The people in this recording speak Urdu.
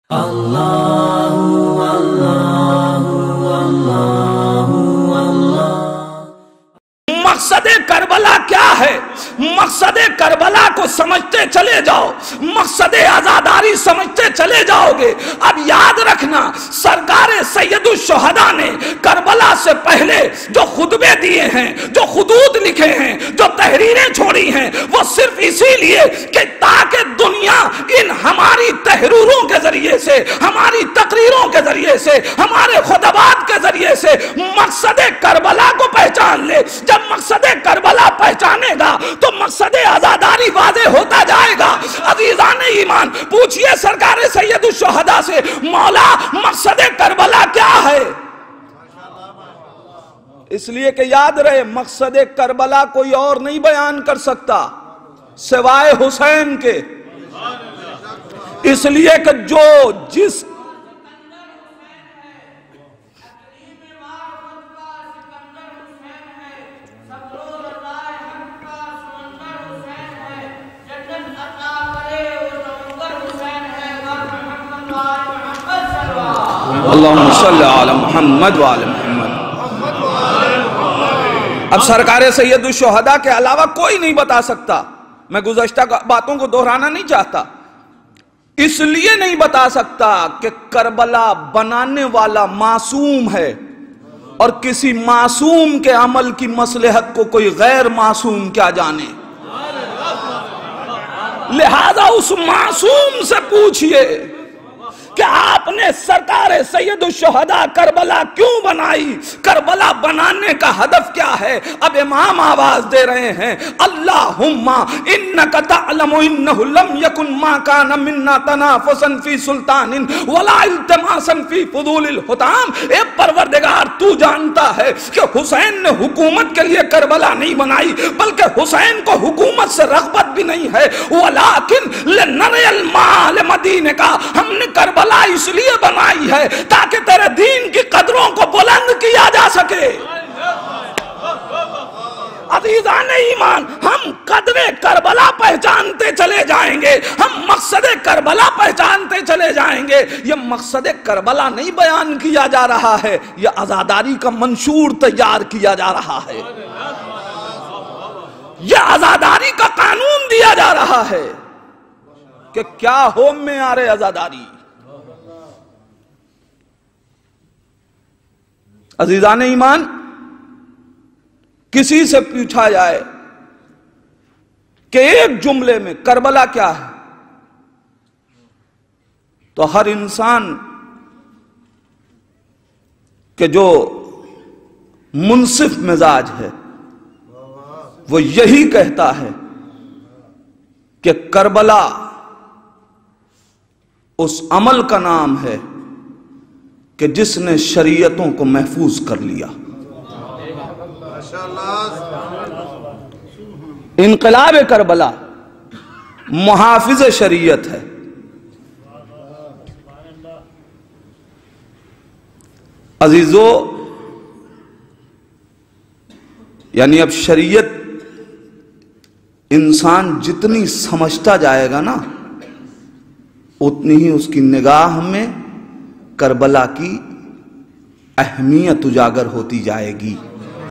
مقصد کربلا کیا ہے؟ مقصد کربلا کو سمجھتے چلے جاؤ، مقصد عزاداری سمجھتے چلے جاؤ گے۔ اب یاد رکھنا، سرکار سید الشہداء نے کربلا سے پہلے جو خطبے دیے ہیں، جو خطوط لکھے ہیں، جو تحریریں چھوڑی ہیں، وہ صرف اسی لیے کہ تاکہ دنیا ان ہماری تحریروں کے ذریعے سے، ہماری تقریروں کے ذریعے سے، ہمارے خطبات کے ذریعے سے مقصد کربلا کو پہچان لے۔ جب مقصد کربلا پہچانے گا تو مقصد عزاداری واضح ہوتا جائے گا۔ عزیزان ایمان، پوچھئے سرکار سید الشہداء سے، مولا مقصد کربلا کیا ہے؟ اس لیے کہ یاد رہے، مقصد کربلا کوئی اور نہیں بیان کر سکتا سوائے حسین کے۔ اس لیے کہ جو جس اللہم صلی علی محمد وعلی محمد۔ اب سرکار سید الشہداء کے علاوہ کوئی نہیں بتا سکتا۔ میں گزشتہ باتوں کو دہرانا نہیں چاہتا، اس لیے نہیں بتا سکتا کہ کربلا بنانے والا معصوم ہے، اور کسی معصوم کے عمل کی مصلحت کو کوئی غیر معصوم کیا جانے۔ لہذا اس معصوم سے پوچھئے کہ آپ نے سرکار سید الشہداء کربلا کیوں بنائی؟ کربلا بنانے کا ہدف کیا ہے؟ اب امام آواز دے رہے ہیں، اللہم انکا تعلم انہو لم یکن ما کان مننا تنافسا فی سلطان ولا التماسا فی فضول الحتام۔ اے پروردگار، تو جانتا ہے کہ حسین نے حکومت کے لیے کربلا نہیں بنائی، بلکہ حسین کو حکومت سے رغبت بھی نہیں ہے۔ ولیکن لنری المال مدینے کا، ہم نے کربلا اس لیے بنائی ہے تاکہ تیرے دین کی قدروں کو بلند کیا جا سکے۔ عزیزان ایمان، ہم قدر کربلا پہچانتے چلے جائیں گے، ہم مقصد کربلا پہچانتے چلے جائیں گے۔ یہ مقصد کربلا نہیں بیان کیا جا رہا ہے، یہ عزاداری کا منشور تیار کیا جا رہا ہے، یہ عزاداری کا قانون دیا جا رہا ہے کہ کیا ہو معیار عزاداری۔ عزیزان ایمان، کسی سے پوچھا جائے کہ ایک جملے میں کربلا کیا ہے، تو ہر انسان کہ جو منصف مزاج ہے وہ یہی کہتا ہے کہ کربلا اس عمل کا نام ہے کہ جس نے شریعتوں کو محفوظ کر لیا۔ انقلاب کربلا محافظ شریعت ہے۔ عزیزو، یعنی اب شریعت انسان جتنی سمجھتا جائے گا نا، اتنی ہی اس کی نگاہ میں کربلا کی اہمیت اجاگر ہوتی جائے گی۔